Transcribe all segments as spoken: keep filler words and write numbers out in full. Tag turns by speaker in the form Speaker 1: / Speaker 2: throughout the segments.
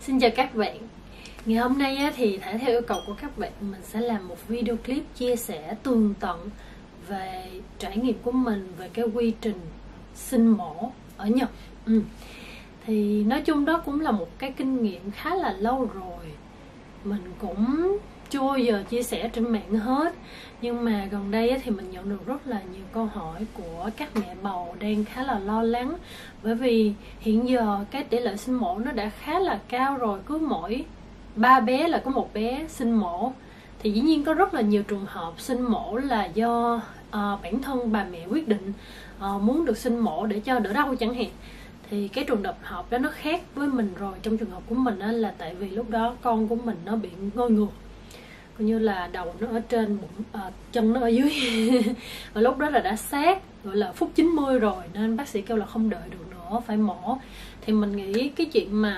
Speaker 1: Xin chào các bạn. Ngày hôm nay á, thì thể theo yêu cầu của các bạn, mình sẽ làm một video clip chia sẻ tường tận về trải nghiệm của mình về cái quy trình sinh mổ ở Nhật. ừ. Thì nói chung đó cũng là một cái kinh nghiệm khá là lâu rồi, mình cũng chưa bao giờ chia sẻ trên mạng hết. Nhưng mà gần đây á, thì mình nhận được rất là nhiều câu hỏi của các mẹ bầu đang khá là lo lắng. Bởi vì hiện giờ cái tỷ lệ sinh mổ nó đã khá là cao rồi, cứ mỗi ba bé là có một bé sinh mổ. Thì dĩ nhiên có rất là nhiều trường hợp sinh mổ là do uh, bản thân bà mẹ quyết định uh, muốn được sinh mổ để cho đỡ đau chẳng hạn. Thì cái trường hợp đó nó khác với mình rồi. Trong trường hợp của mình á, là tại vì lúc đó con của mình nó bị ngôi ngược, coi như là đầu nó ở trên, bụng, à, chân nó ở dưới. Và lúc đó là đã sát, gọi là phút chín mươi rồi, nên bác sĩ kêu là không đợi được nữa, phải mổ. Thì mình nghĩ cái chuyện mà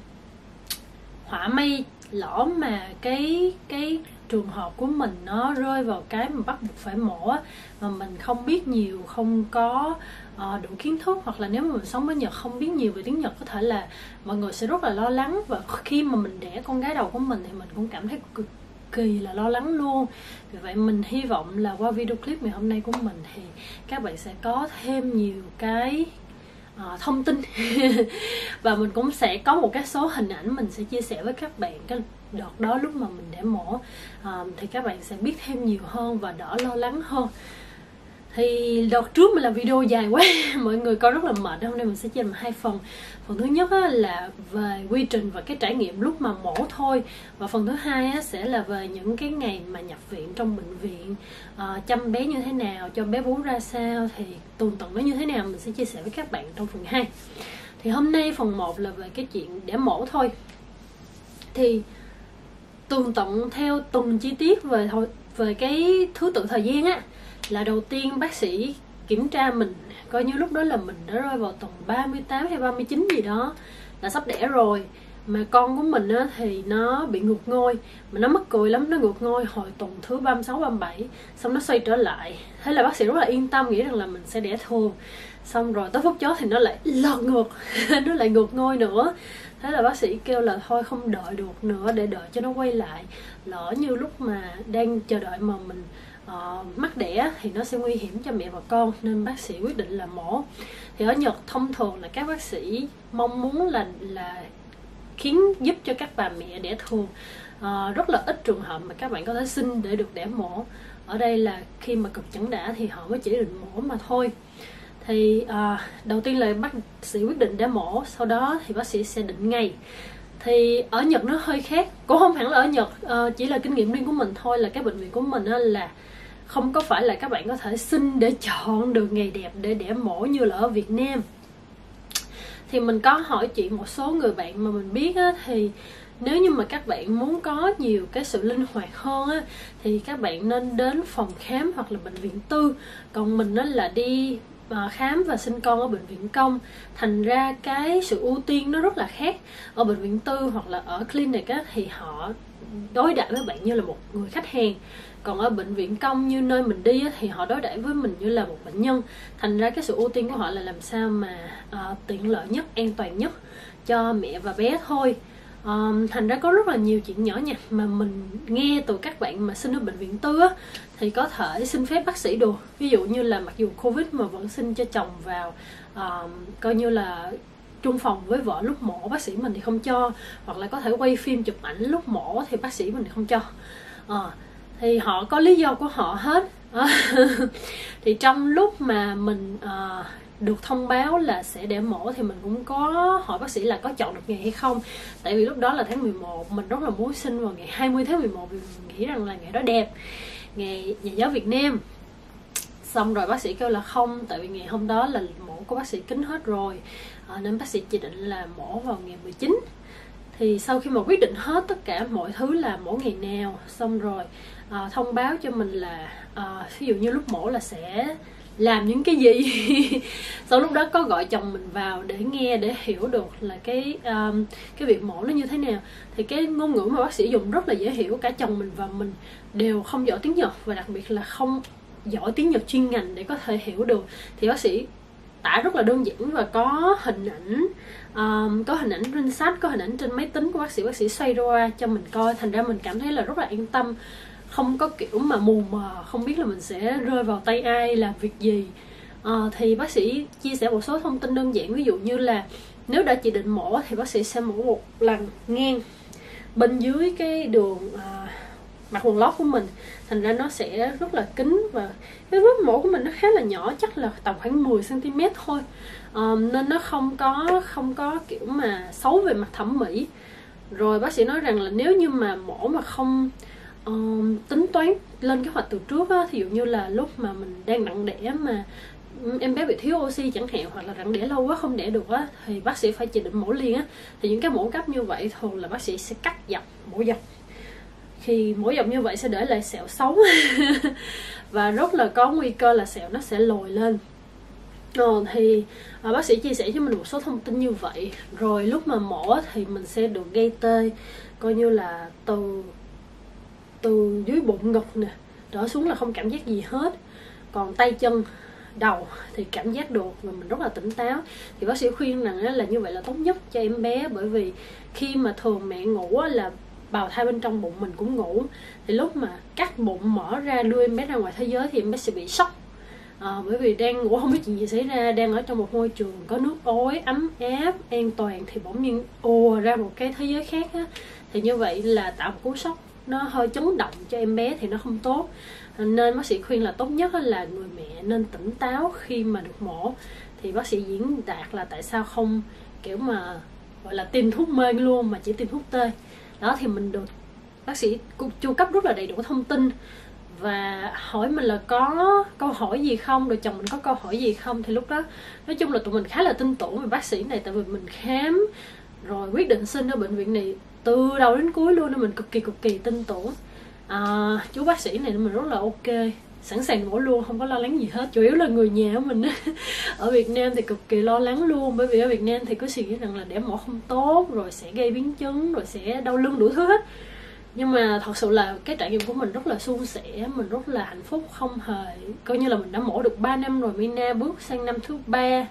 Speaker 1: họa may lỡ mà cái cái trường hợp của mình nó rơi vào cái mà bắt buộc phải mổ á, mà mình không biết nhiều, không có uh, đủ kiến thức, hoặc là nếu mà mình sống ở Nhật không biết nhiều về tiếng Nhật, có thể là mọi người sẽ rất là lo lắng. Và khi mà mình đẻ con gái đầu của mình thì mình cũng cảm thấy cực kỳ là lo lắng luôn. Vì vậy mình hy vọng là qua video clip ngày hôm nay của mình thì các bạn sẽ có thêm nhiều cái uh, thông tin và mình cũng sẽ có một cái số hình ảnh mình sẽ chia sẻ với các bạn cái đợt đó lúc mà mình đẻ mổ, uh, thì các bạn sẽ biết thêm nhiều hơn và đỡ lo lắng hơn. Thì đợt trước mình làm video dài quá mọi người coi rất là mệt. Hôm nay mình sẽ chia làm hai phần. Phần thứ nhất á, là về quy trình và cái trải nghiệm lúc mà mổ thôi. Và phần thứ hai á, sẽ là về những cái ngày mà nhập viện trong bệnh viện, uh, chăm bé như thế nào, cho bé bú ra sao, thì tường tận nó như thế nào mình sẽ chia sẻ với các bạn trong phần hai. Thì hôm nay phần một là về cái chuyện đẻ mổ thôi. Thì tường tận theo từng chi tiết về về cái thứ tự thời gian á, là đầu tiên bác sĩ kiểm tra mình, coi như lúc đó là mình đã rơi vào tuần ba mươi tám hay ba mươi chín gì đó, là sắp đẻ rồi. Mà con của mình á, thì nó bị ngược ngôi, mà nó mắc cười lắm, nó ngược ngôi hồi tuần thứ ba mươi sáu, ba mươi bảy, xong nó xoay trở lại. Thế là bác sĩ rất là yên tâm, nghĩ rằng là mình sẽ đẻ thường. Xong rồi tới phút chót thì nó lại lọt ngược nó lại ngược ngôi nữa. Thế là bác sĩ kêu là thôi không đợi được nữa, để đợi cho nó quay lại. Lỡ như lúc mà đang chờ đợi mà mình uh, mắc đẻ thì nó sẽ nguy hiểm cho mẹ và con, nên bác sĩ quyết định là mổ. Thì ở Nhật thông thường là các bác sĩ mong muốn là là khiến giúp cho các bà mẹ đẻ thường. uh, Rất là ít trường hợp mà các bạn có thể sinh để được đẻ mổ. Ở đây là khi mà cực chẳng đã thì họ mới chỉ định mổ mà thôi. Thì à, đầu tiên là bác sĩ quyết định đẻ mổ, sau đó thì bác sĩ sẽ định ngày. Thì ở Nhật nó hơi khác, cũng không hẳn là ở Nhật, à, chỉ là kinh nghiệm riêng của mình thôi, là cái bệnh viện của mình á, là không có phải là các bạn có thể xin để chọn được ngày đẹp để đẻ mổ như là ở Việt Nam. Thì mình có hỏi chuyện một số người bạn mà mình biết á, thì nếu như mà các bạn muốn có nhiều cái sự linh hoạt hơn á, thì các bạn nên đến phòng khám hoặc là bệnh viện tư. Còn mình á, là đi khám và sinh con ở bệnh viện công, thành ra cái sự ưu tiên nó rất là khác. Ở bệnh viện tư hoặc là ở clinic á, thì họ đối đãi với bạn như là một người khách hàng. Còn ở bệnh viện công như nơi mình đi á, thì họ đối đãi với mình như là một bệnh nhân. Thành ra cái sự ưu tiên của họ là làm sao mà uh, tiện lợi nhất, an toàn nhất cho mẹ và bé thôi. Um, thành ra có rất là nhiều chuyện nhỏ nhặt mà mình nghe từ các bạn mà sinh ở bệnh viện tư á, thì có thể xin phép bác sĩ được. Ví dụ như là mặc dù Covid mà vẫn xin cho chồng vào um, coi như là chung phòng với vợ lúc mổ, bác sĩ mình thì không cho. Hoặc là có thể quay phim chụp ảnh lúc mổ thì bác sĩ mình thì không cho. uh, Thì họ có lý do của họ hết. Thì trong lúc mà mình uh, được thông báo là sẽ đẻ mổ thì mình cũng có hỏi bác sĩ là có chọn được ngày hay không. Tại vì lúc đó là tháng mười một, mình rất là muốn sinh vào ngày hai mươi tháng mười một, vì mình nghĩ rằng là ngày đó đẹp, ngày Nhà giáo Việt Nam. Xong rồi bác sĩ kêu là không, tại vì ngày hôm đó là mổ của bác sĩ kín hết rồi, à, nên bác sĩ chỉ định là mổ vào ngày mười chín. Thì sau khi mà quyết định hết tất cả mọi thứ là mổ ngày nào, xong rồi à, thông báo cho mình là à, ví dụ như lúc mổ là sẽ làm những cái gì. Sau lúc đó có gọi chồng mình vào để nghe, để hiểu được là cái um, cái việc mổ nó như thế nào. Thì cái ngôn ngữ mà bác sĩ dùng rất là dễ hiểu, cả chồng mình và mình đều không giỏi tiếng Nhật, và đặc biệt là không giỏi tiếng Nhật chuyên ngành để có thể hiểu được. Thì bác sĩ tả rất là đơn giản và có hình ảnh um, có hình ảnh trên sách, có hình ảnh trên máy tính của bác sĩ, bác sĩ xoay ra cho mình coi, thành ra mình cảm thấy là rất là an tâm, không có kiểu mà mù mờ, không biết là mình sẽ rơi vào tay ai, làm việc gì. Uh, thì bác sĩ chia sẻ một số thông tin đơn giản, ví dụ như là nếu đã chỉ định mổ thì bác sĩ sẽ mổ một lần ngang bên dưới cái đường uh, mặt quần lót của mình, thành ra nó sẽ rất là kín, và cái vết mổ của mình nó khá là nhỏ, chắc là tầm khoảng mười xăng ti mét thôi, um, nên nó không có không có kiểu mà xấu về mặt thẩm mỹ. Rồi bác sĩ nói rằng là nếu như mà mổ mà không um, tính toán lên kế hoạch từ trước á, thí dụ như là lúc mà mình đang nặng đẻ mà em bé bị thiếu oxy chẳng hạn, hoặc là nặng đẻ lâu quá không đẻ được á, thì bác sĩ phải chỉ định mổ liền á. Thì những cái mổ gấp như vậy thường là bác sĩ sẽ cắt dọc, mổ dọc. Khi mổ dọc như vậy sẽ để lại sẹo xấu và rất là có nguy cơ là sẹo nó sẽ lồi lên. Ờ, thì à, bác sĩ chia sẻ cho mình một số thông tin như vậy. Rồi lúc mà mổ thì mình sẽ được gây tê, coi như là từ từ dưới bụng ngực nè trở xuống là không cảm giác gì hết, còn tay chân đầu thì cảm giác được và mình rất là tỉnh táo. Thì bác sĩ khuyên rằng là như vậy là tốt nhất cho em bé, bởi vì khi mà thường mẹ ngủ là bào thai bên trong bụng mình cũng ngủ, thì lúc mà cắt bụng mở ra đưa em bé ra ngoài thế giới thì em bé sẽ bị sốc, à, bởi vì đang ngủ không biết chuyện gì xảy ra, đang ở trong một môi trường có nước ối ấm áp an toàn, thì bỗng nhiên ùa ra một cái thế giới khác á, thì như vậy là tạo một cú sốc, nó hơi chấn động cho em bé thì nó không tốt. Nên bác sĩ khuyên là tốt nhất là người mẹ nên tỉnh táo khi mà được mổ. Thì bác sĩ diễn đạt là tại sao không kiểu mà gọi là tiêm thuốc mê luôn mà chỉ tiêm thuốc tê. Đó thì mình được bác sĩ chu cấp rất là đầy đủ thông tin và hỏi mình là có câu hỏi gì không, rồi chồng mình có câu hỏi gì không. Thì lúc đó nói chung là tụi mình khá là tin tưởng về bác sĩ này, tại vì mình khám rồi quyết định sinh ở bệnh viện này từ đầu đến cuối luôn, nên mình cực kỳ cực kỳ tin tưởng à, chú bác sĩ này, nên mình rất là ok, sẵn sàng mổ luôn, không có lo lắng gì hết. Chủ yếu là người nhà của mình ở Việt Nam thì cực kỳ lo lắng luôn, bởi vì ở Việt Nam thì có suy nghĩ rằng là đẻ mổ không tốt, rồi sẽ gây biến chứng, rồi sẽ đau lưng đủ thứ hết. Nhưng mà thật sự là cái trải nghiệm của mình rất là suôn sẻ, mình rất là hạnh phúc, không hề, coi như là mình đã mổ được ba năm rồi, Mina bước sang năm thứ ba.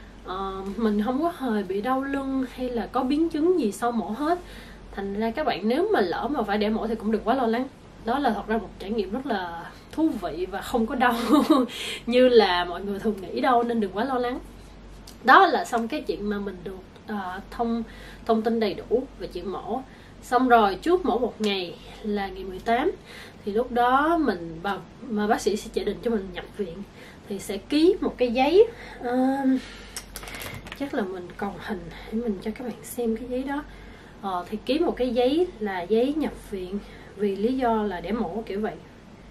Speaker 1: Uh, mình không có hề bị đau lưng hay là có biến chứng gì sau mổ hết. Thành ra các bạn nếu mà lỡ mà phải đẻ mổ thì cũng đừng quá lo lắng. Đó là thật ra một trải nghiệm rất là thú vị và không có đau như là mọi người thường nghĩ đâu, nên đừng quá lo lắng. Đó là xong cái chuyện mà mình được uh, thông thông tin đầy đủ về chuyện mổ. Xong rồi trước mổ một ngày là ngày mười tám, thì lúc đó mình vào mà bác sĩ sẽ chỉ định cho mình nhập viện, thì sẽ ký một cái giấy, uh, chắc là mình còn hình để mình cho các bạn xem cái giấy đó. Ờ, thì ký một cái giấy là giấy nhập viện vì lý do là đẻ mổ kiểu vậy.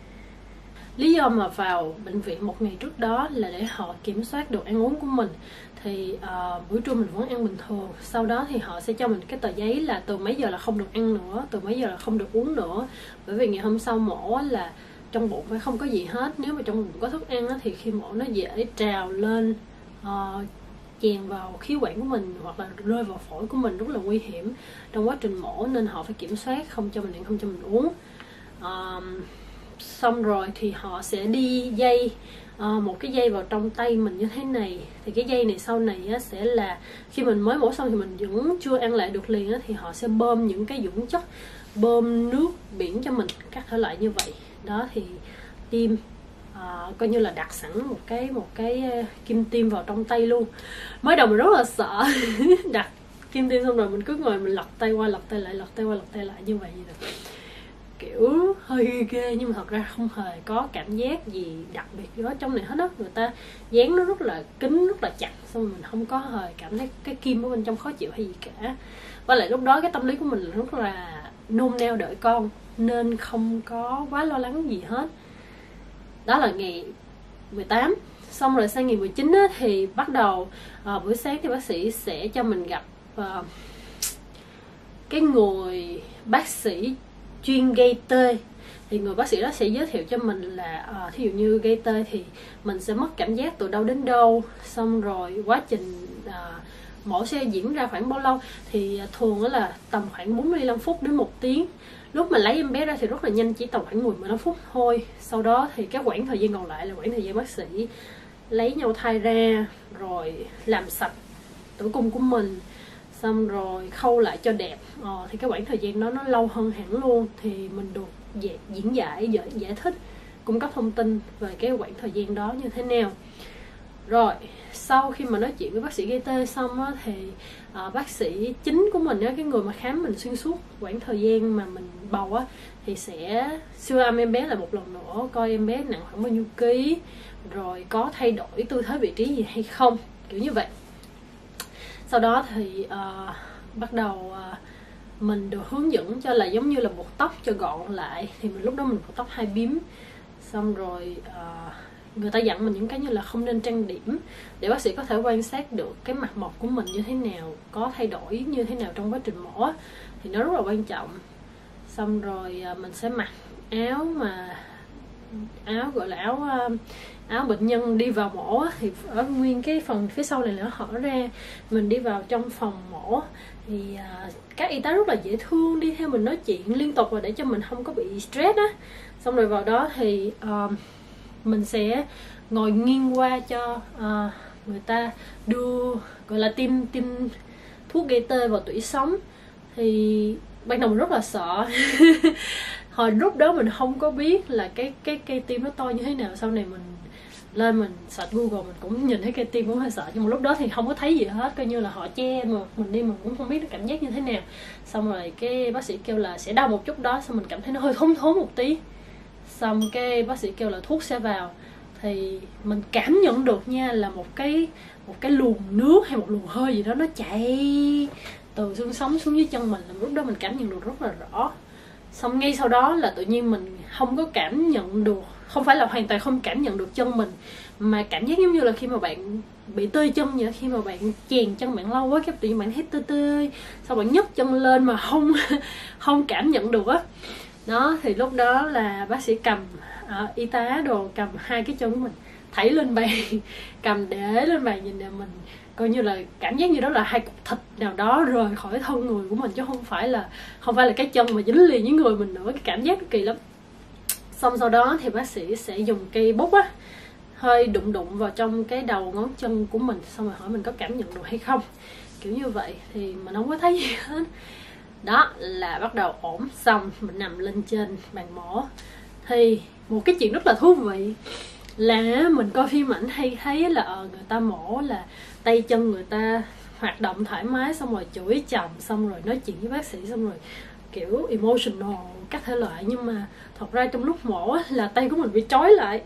Speaker 1: Lý do mà vào bệnh viện một ngày trước đó là để họ kiểm soát được ăn uống của mình. Thì uh, buổi trưa mình vẫn ăn bình thường, sau đó thì họ sẽ cho mình cái tờ giấy là từ mấy giờ là không được ăn nữa, từ mấy giờ là không được uống nữa. Bởi vì ngày hôm sau mổ là trong bụng phải không có gì hết, nếu mà trong bụng có thức ăn thì khi mổ nó dễ trào lên, uh, chèn vào khí quản của mình hoặc là rơi vào phổi của mình, rất là nguy hiểm trong quá trình mổ, nên họ phải kiểm soát không cho mình ăn, không cho mình uống. Uh, xong rồi thì họ sẽ đi dây uh, một cái dây vào trong tay mình như thế này. Thì cái dây này sau này á, sẽ là khi mình mới mổ xong thì mình vẫn chưa ăn lại được liền á, thì họ sẽ bơm những cái dưỡng chất, bơm nước biển cho mình các thể loại như vậy. Đó thì tiêm uh, coi như là đặt sẵn một cái một cái uh, kim tiêm vào trong tay luôn. Mới đầu mình rất là sợ đặt kim tiêm xong rồi mình cứ ngồi mình lật tay qua lật tay lại, lật tay qua lật tay lại như vậy rồi. Kiểu hơi ghê, nhưng mà thật ra không hề có cảm giác gì đặc biệt đó trong này hết á. Người ta dán nó rất là kín, rất là chặt, xong rồi mình không có hề cảm thấy cái kim ở bên trong khó chịu hay gì cả. Và lại lúc đó cái tâm lý của mình rất là nôn nao đợi con, nên không có quá lo lắng gì hết. Đó là ngày mười tám. Xong rồi sang ngày mười chín á, thì bắt đầu à, buổi sáng thì bác sĩ sẽ cho mình gặp à, cái người bác sĩ chuyên gây tê. Thì người bác sĩ đó sẽ giới thiệu cho mình là à, thí dụ như gây tê thì mình sẽ mất cảm giác từ đâu đến đâu, xong rồi quá trình à, mổ sẽ diễn ra khoảng bao lâu. Thì thường đó là tầm khoảng bốn mươi lăm phút đến một tiếng. Lúc mà lấy em bé ra thì rất là nhanh, chỉ tầm khoảng mười đến mười lăm phút thôi. Sau đó thì các quãng thời gian còn lại là quãng thời gian bác sĩ lấy nhau thai ra, rồi làm sạch tử cung của mình, xong rồi khâu lại cho đẹp. Ờ, thì cái khoảng thời gian đó nó lâu hơn hẳn luôn, thì mình được diễn giải, giải, giải thích, cung cấp thông tin về cái khoảng thời gian đó như thế nào. Rồi sau khi mà nói chuyện với bác sĩ gây tê xong á, thì uh, bác sĩ chính của mình á, cái người mà khám mình xuyên suốt khoảng thời gian mà mình bầu á, thì sẽ siêu âm em bé lại một lần nữa, coi em bé nặng khoảng bao nhiêu ký, rồi có thay đổi tư thế vị trí gì hay không, kiểu như vậy. Sau đó thì uh, bắt đầu uh, mình được hướng dẫn cho là giống như là buộc tóc cho gọn lại. Thì mình lúc đó mình buộc tóc hai bím, xong rồi uh, người ta dặn mình những cái như là không nên trang điểm, để bác sĩ có thể quan sát được cái mặt mộc của mình như thế nào, có thay đổi như thế nào trong quá trình mổ, thì nó rất là quan trọng. Xong rồi uh, mình sẽ mặc áo mà áo gọi là áo áo bệnh nhân đi vào mổ, thì ở nguyên cái phần phía sau này nó hở ra, mình đi vào trong phòng mổ thì uh, các y tá rất là dễ thương, đi theo mình nói chuyện liên tục và để cho mình không có bị stress á. Xong rồi vào đó thì uh, mình sẽ ngồi nghiêng qua cho uh, người ta đưa gọi là tiêm tiêm thuốc gây tê vào tủy sống. Thì ban đầu mình rất là sợ hồi lúc đó mình không có biết là cái cái cây tim nó to như thế nào. Sau này mình lên mình search Google mình cũng nhìn thấy cây tim cũng hơi sợ, nhưng mà lúc đó thì không có thấy gì hết, coi như là họ che mà mình đi mình cũng không biết cái cảm giác như thế nào. Xong rồi cái bác sĩ kêu là sẽ đau một chút đó, xong mình cảm thấy nó hơi thốn thốn một tí, xong cái bác sĩ kêu là thuốc sẽ vào, thì mình cảm nhận được nha là một cái một cái luồng nước hay một luồng hơi gì đó nó chạy từ xương sống xuống dưới chân mình. Lúc đó mình cảm nhận được rất là rõ. Xong ngay sau đó là tự nhiên mình không có cảm nhận được, không phải là hoàn toàn không cảm nhận được chân mình, mà cảm giác giống như là khi mà bạn bị tê chân vậy. Khi mà bạn chèn chân bạn lâu quá, cái tự nhiên bạn thấy tê tê, sau bạn nhấc chân lên mà không không cảm nhận được á. Đó, thì lúc đó là bác sĩ cầm uh, y tá đồ cầm hai cái chân của mình thảy lên bàn cầm để lên bàn nhìn nè, mình coi như là cảm giác như đó là hai cục thịt nào đó rời khỏi thân người của mình, chứ không phải là không phải là cái chân mà dính liền với người mình nữa. Cái cảm giác kỳ lắm. Xong sau đó thì bác sĩ sẽ dùng cây bút á, hơi đụng đụng vào trong cái đầu ngón chân của mình, xong rồi hỏi mình có cảm nhận được hay không, kiểu như vậy. Thì mình không có thấy gì hết. Đó là bắt đầu ổn. Xong mình nằm lên trên bàn mổ. Thì một cái chuyện rất là thú vị là mình coi phim ảnh hay thấy là ờ, người ta mổ là tay chân người ta hoạt động thoải mái, xong rồi chửi chồng, xong rồi nói chuyện với bác sĩ, xong rồi kiểu emotional các thể loại. Nhưng mà thật ra trong lúc mổ là tay của mình bị trói lại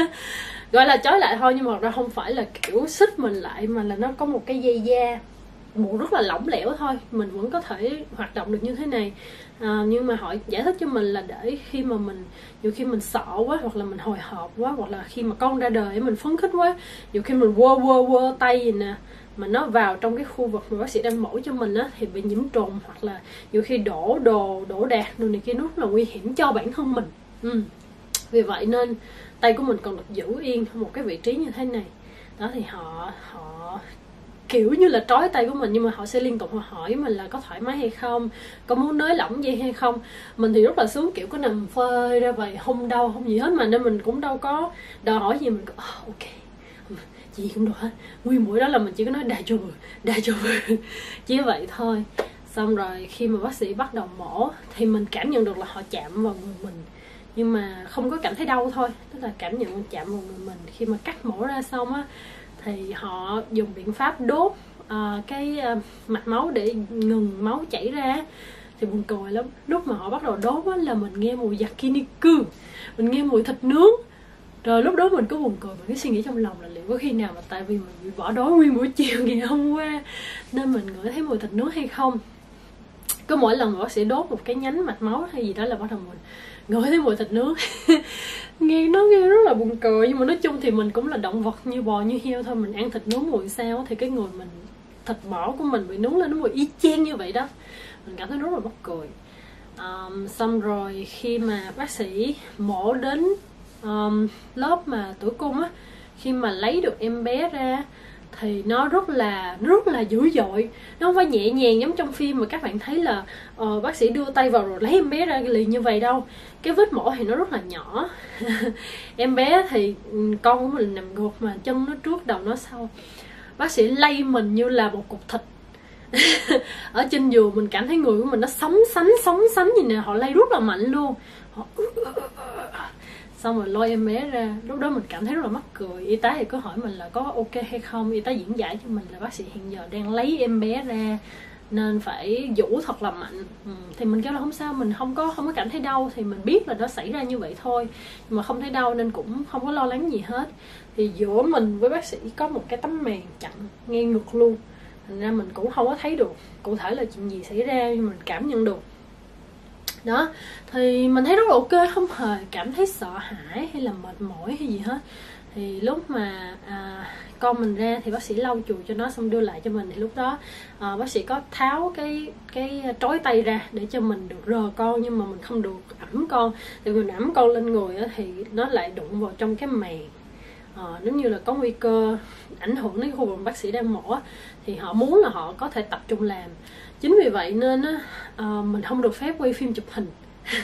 Speaker 1: gọi là trói lại thôi, nhưng mà thật ra không phải là kiểu xích mình lại, mà là nó có một cái dây da bộ rất là lỏng lẻo thôi, mình vẫn có thể hoạt động được như thế này. À, nhưng mà họ giải thích cho mình là để khi mà mình nhiều khi mình sợ quá, hoặc là mình hồi hộp quá, hoặc là khi mà con ra đời mình phấn khích quá, nhiều khi mình quơ quơ quơ tay gì nè, mà nó vào trong cái khu vực mà bác sĩ đang mổ cho mình á, thì bị nhiễm trùng, hoặc là nhiều khi đổ đồ đổ đạc đồ này kia, nó rất là nguy hiểm cho bản thân mình. ừ. Vì vậy nên tay của mình còn được giữ yên một cái vị trí như thế này. Đó, thì họ họ kiểu như là trói tay của mình, nhưng mà họ sẽ liên tục họ hỏi mình là có thoải mái hay không, có muốn nới lỏng gì hay không. Mình thì rất là sướng, kiểu có nằm phơi ra vậy, không đau không gì hết mà, nên mình cũng đâu có đòi hỏi gì. Mình có oh, ok chị cũng được hết. Nguyên buổi đó là mình chỉ có nói đà chù đà chù chỉ vậy thôi. Xong rồi khi mà bác sĩ bắt đầu mổ thì mình cảm nhận được là họ chạm vào người mình, nhưng mà không có cảm thấy đau thôi, tức là cảm nhận chạm vào người mình. Khi mà cắt mổ ra xong á, thì họ dùng biện pháp đốt uh, cái uh, mạch máu để ngừng máu chảy ra. Thì buồn cười lắm, lúc mà họ bắt đầu đốt á, là mình nghe mùi yakiniku, mình nghe mùi thịt nướng. Rồi lúc đó mình cứ buồn cười, mình cứ suy nghĩ trong lòng là liệu có khi nào mà tại vì mình bị bỏ đói nguyên buổi chiều ngày hôm qua nên mình ngửi thấy mùi thịt nướng hay không. Cứ mỗi lần mà bác sĩ đốt một cái nhánh mạch máu hay gì đó là bắt đầu mình ngửi thấy mùi thịt nướng nghe nó nghe rất là buồn cười. Nhưng mà nói chung thì mình cũng là động vật như bò như heo thôi, mình ăn thịt nướng mùi sao thì cái người mình, thịt mỏ của mình bị nướng lên nó mùi y chang như vậy đó. Mình cảm thấy rất là mắc cười. um, Xong rồi khi mà bác sĩ mổ đến um, lớp mà tử cung á, khi mà lấy được em bé ra thì nó rất là rất là dữ dội. Nó không phải nhẹ nhàng giống trong phim mà các bạn thấy là uh, bác sĩ đưa tay vào rồi lấy em bé ra liền như vậy đâu. Cái vết mổ thì nó rất là nhỏ em bé thì con của mình nằm gục mà chân nó trước đầu nó sau. Bác sĩ lay mình như là một cục thịt, ở trên giường mình cảm thấy người của mình nó sống sánh sống sánh gì nè, họ lay rất là mạnh luôn, họ... xong rồi lôi em bé ra. Lúc đó mình cảm thấy rất là mắc cười. Y tá thì có hỏi mình là có ok hay không, y tá diễn giải cho mình là bác sĩ hiện giờ đang lấy em bé ra nên phải vũ thật là mạnh. Ừ. Thì mình kêu là không sao, mình không có không có cảm thấy đau, thì mình biết là nó xảy ra như vậy thôi, nhưng mà không thấy đau nên cũng không có lo lắng gì hết. Thì giữa mình với bác sĩ có một cái tấm màn chặn ngang ngực luôn, thành ra mình cũng không có thấy được cụ thể là chuyện gì xảy ra, nhưng mình cảm nhận được. Đó, thì mình thấy rất là ok, không hề cảm thấy sợ hãi hay là mệt mỏi hay gì hết. Thì lúc mà à, con mình ra thì bác sĩ lau chùi cho nó xong đưa lại cho mình. Thì lúc đó à, bác sĩ có tháo cái cái trói tay ra để cho mình được rờ con, nhưng mà mình không được ẵm con. Thì mình ẵm con lên người á, thì nó lại đụng vào trong cái màng, à, giống như là có nguy cơ ảnh hưởng đến khu vực bác sĩ đang mổ. Thì họ muốn là họ có thể tập trung làm. Chính vì vậy nên á, à, mình không được phép quay phim chụp hình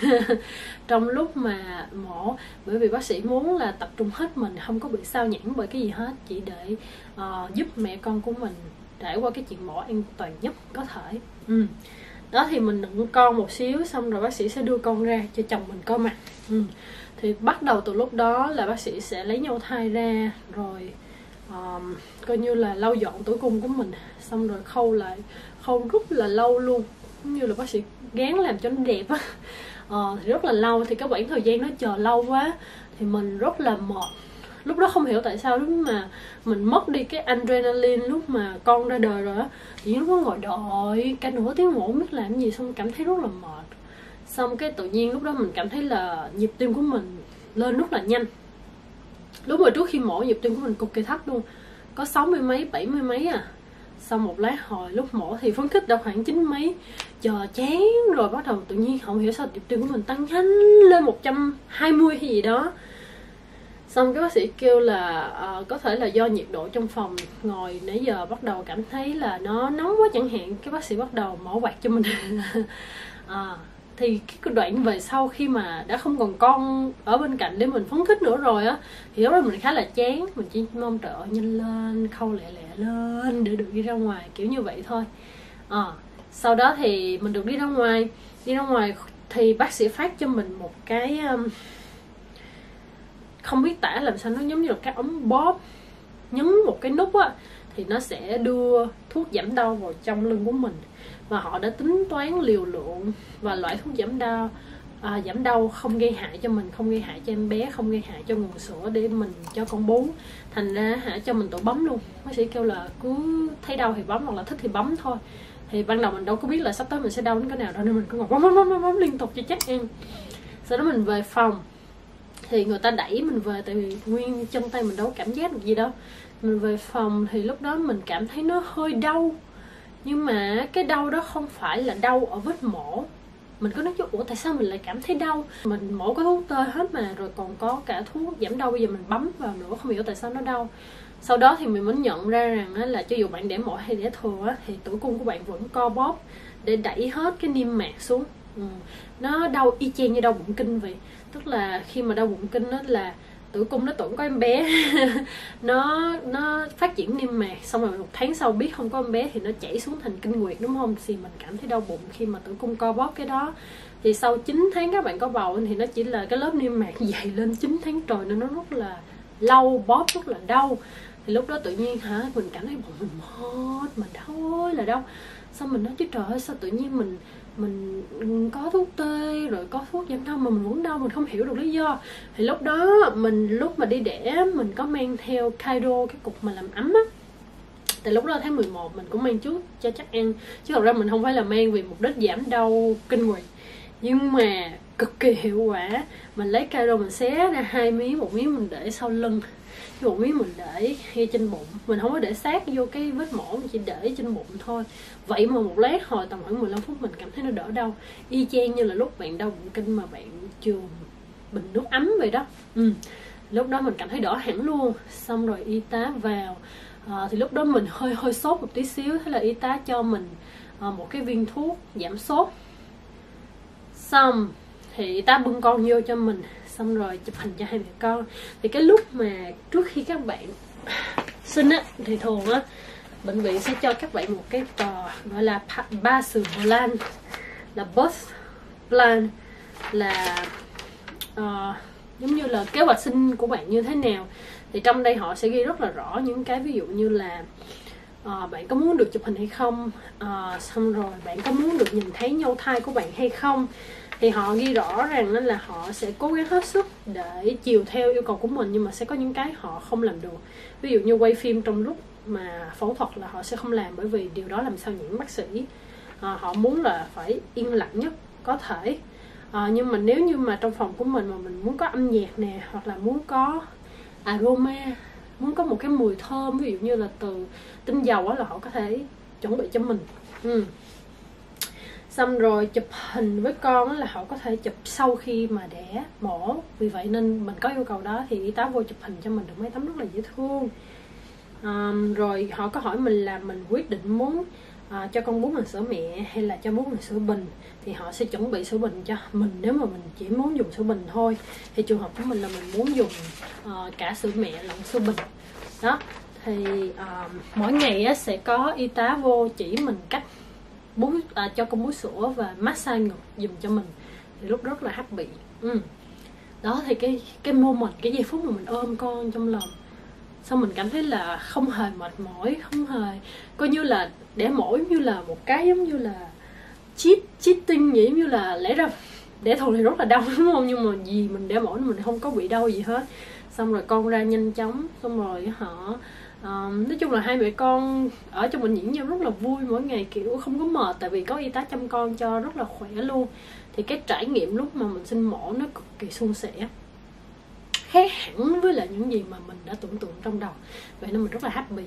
Speaker 1: trong lúc mà mổ, bởi vì bác sĩ muốn là tập trung hết mình, không có bị sao nhãng bởi cái gì hết, chỉ để uh, giúp mẹ con của mình trải qua cái chuyện mổ an toàn nhất có thể. Ừ. Đó, thì mình đựng con một xíu xong rồi bác sĩ sẽ đưa con ra cho chồng mình coi mặt. Ừ. Thì bắt đầu từ lúc đó là bác sĩ sẽ lấy nhau thai ra, rồi um, coi như là lau dọn tử cung của mình, xong rồi khâu lại, khâu rất là lâu luôn, giống như là bác sĩ gán làm cho nó đẹp á. Ờ, thì rất là lâu, thì cái khoảng thời gian nó chờ lâu quá thì mình rất là mệt. Lúc đó không hiểu tại sao lúc mà mình mất đi cái adrenaline lúc mà con ra đời rồi á, thì lúc đó ngồi đợi cả nửa tiếng mổ không biết làm gì, xong cảm thấy rất là mệt. Xong cái tự nhiên lúc đó mình cảm thấy là nhịp tim của mình lên rất là nhanh. Lúc mà trước khi mổ nhịp tim của mình cực kỳ thấp luôn, có sáu mươi mấy, bảy mươi mấy à. Sau một lát hồi lúc mổ thì phấn khích đâu khoảng chín mấy, chờ chán rồi bắt đầu tự nhiên không hiểu sao nhịp tim của mình tăng nhanh lên một trăm hai mươi hay gì đó. Xong cái bác sĩ kêu là uh, có thể là do nhiệt độ trong phòng ngồi nãy giờ bắt đầu cảm thấy là nó nóng quá chẳng hạn. Cái bác sĩ bắt đầu mổ quạt cho mình. à, Thì cái đoạn về sau khi mà đã không còn con ở bên cạnh để mình phấn khích nữa rồi á, thì lúc đó mình khá là chán. Mình chỉ mong trời ơi nhanh lên, khâu lẹ lẹ lên để được đi ra ngoài, kiểu như vậy thôi. à, Sau đó thì mình được đi ra ngoài. Đi ra ngoài thì bác sĩ phát cho mình một cái um, không biết tả làm sao, nó giống như là cái ống bóp, nhấn một cái nút á thì nó sẽ đưa thuốc giảm đau vào trong lưng của mình. Và họ đã tính toán liều lượng và loại thuốc giảm đau à, giảm đau không gây hại cho mình, không gây hại cho em bé, không gây hại cho nguồn sữa để mình cho con bú. Thành ra hả, cho mình tự bấm luôn. Bác sĩ kêu là cứ thấy đau thì bấm, hoặc là thích thì bấm thôi. Thì ban đầu mình đâu có biết là sắp tới mình sẽ đau đến cái nào đâu, nên mình cứ ngồi bấm bấm bấm bấm, bấm liên tục cho chắc ăn. Sau đó mình về phòng thì người ta đẩy mình về, tại vì nguyên chân tay mình đâu có cảm giác được gì đâu. Mình về phòng thì lúc đó mình cảm thấy nó hơi đau, nhưng mà cái đau đó không phải là đau ở vết mổ. Mình cứ nói chứ ủa tại sao mình lại cảm thấy đau, mình mổ có thuốc tê hết mà, rồi còn có cả thuốc giảm đau, bây giờ mình bấm vào nữa, không hiểu tại sao nó đau. Sau đó thì mình mới nhận ra rằng là cho dù bạn để mổ hay để thừa thì tử cung của bạn vẫn co bóp để đẩy hết cái niêm mạc xuống. ừ. Nó đau y chang như đau bụng kinh vậy. Tức là khi mà đau bụng kinh đó là tử cung nó tưởng có em bé nó nó phát triển niêm mạc, xong rồi một tháng sau biết không có em bé thì nó chảy xuống thành kinh nguyệt, đúng không? Thì mình cảm thấy đau bụng khi mà tử cung co bóp cái đó. Thì sau chín tháng các bạn có bầu thì nó chỉ là cái lớp niêm mạc dày lên chín tháng trời, nên nó rất là lâu, bóp rất là đau. Thì lúc đó tự nhiên hả, mình cảm thấy bụng mình mệt, mình đau ơi là đau. Xong mình nói chứ trời ơi sao tự nhiên mình mình có thuốc tê rồi có thuốc giảm đau mà mình vẫn đau, mình không hiểu được lý do. Thì lúc đó mình lúc mà đi đẻ mình có mang theo Kaido, cái cục mà làm ấm á. Tại lúc đó tháng mười một mình cũng mang trước cho chắc ăn, chứ thật ra mình không phải là mang vì mục đích giảm đau kinh nguyệt, nhưng mà cực kỳ hiệu quả. Mình lấy Kaido mình xé ra hai miếng, một miếng mình để sau lưng, một miếng mình để ngay trên bụng. Mình không có để sát vô cái vết mổ, mình chỉ để trên bụng thôi. Vậy mà một lát hồi tầm khoảng mười lăm phút mình cảm thấy nó đỡ đau, y chang như là lúc bạn đau bụng kinh mà bạn chườm bình nước ấm vậy đó. ừ. Lúc đó mình cảm thấy đỡ hẳn luôn. Xong rồi y tá vào à, thì lúc đó mình hơi hơi sốt một tí xíu, thế là y tá cho mình à, một cái viên thuốc giảm sốt. Xong thì y tá bưng con vô cho mình, xong rồi chụp hình cho hai mẹ con. Thì cái lúc mà trước khi các bạn sinh á thì thường á bệnh viện sẽ cho các bạn một cái tờ gọi là ba sự plan, là birth plan, là uh, giống như là kế hoạch sinh của bạn như thế nào. Thì trong đây họ sẽ ghi rất là rõ những cái ví dụ như là uh, bạn có muốn được chụp hình hay không, uh, xong rồi bạn có muốn được nhìn thấy nhau thai của bạn hay không. Thì họ ghi rõ ràng là họ sẽ cố gắng hết sức để chiều theo yêu cầu của mình, nhưng mà sẽ có những cái họ không làm được. Ví dụ như quay phim trong lúc mà phẫu thuật là họ sẽ không làm, bởi vì điều đó làm sao những bác sĩ à, họ muốn là phải yên lặng nhất có thể. À, nhưng mà nếu như mà trong phòng của mình mà mình muốn có âm nhạc nè, hoặc là muốn có aroma, muốn có một cái mùi thơm, ví dụ như là từ tinh dầu đó, là họ có thể chuẩn bị cho mình. ừ. Xong rồi chụp hình với con đó là họ có thể chụp sau khi mà đẻ mổ. Vì vậy nên mình có yêu cầu đó thì y tá vô chụp hình cho mình được mấy tấm rất là dễ thương. à, Rồi họ có hỏi mình là mình quyết định muốn à, cho con bú bằng sữa mẹ hay là cho bú bằng sữa bình, thì họ sẽ chuẩn bị sữa bình cho mình. Nếu mà mình chỉ muốn dùng sữa bình thôi thì trường hợp của mình là mình muốn dùng uh, cả sữa mẹ lẫn sữa bình đó. Thì uh, mỗi ngày á, sẽ có y tá vô chỉ mình cách bú à, cho con bú sữa và massage ngực dùm cho mình, thì lúc rất là happy. ừ. Đó thì cái cái moment, cái giây phút mà mình ôm con trong lòng, xong mình cảm thấy là không hề mệt mỏi, không hề, coi như là đẻ mổ như là một cái giống như là cheat cheating vậy, giống như là lẽ ra đẻ thường thì rất là đau đúng không, nhưng mà vì mình đẻ mổ mình không có bị đau gì hết. Xong rồi con ra nhanh chóng, xong rồi họ uh, nói chung là hai mẹ con ở trong bệnh viện nhau rất là vui, mỗi ngày kiểu không có mệt, tại vì có y tá chăm con cho rất là khỏe luôn. Thì cái trải nghiệm lúc mà mình sinh mổ nó cực kỳ suôn sẻ, khác hẳn với lại những gì mà mình đã tưởng tượng trong đầu. Vậy nên mình rất là happy.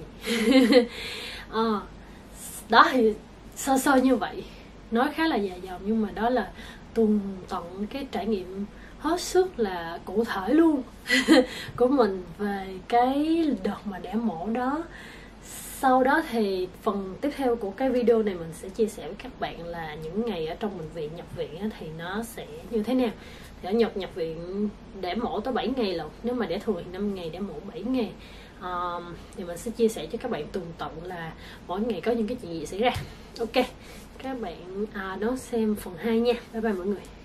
Speaker 1: à, Đó thì sơ sơ như vậy, nói khá là dài dòng, nhưng mà đó là tuần tận cái trải nghiệm hết sức là cụ thể luôn của mình về cái đợt mà đẻ mổ đó. Sau đó thì phần tiếp theo của cái video này mình sẽ chia sẻ với các bạn là những ngày ở trong bệnh viện, nhập viện thì nó sẽ như thế nào. Thì ở Nhật nhập viện đẻ mổ tới bảy ngày lận, nếu mà đẻ thường thì năm ngày, đẻ mổ bảy ngày. à, Thì mình sẽ chia sẻ cho các bạn tường tận là mỗi ngày có những cái chuyện gì xảy ra. Ok, các bạn à, đón xem phần hai nha. Bye bye mọi người.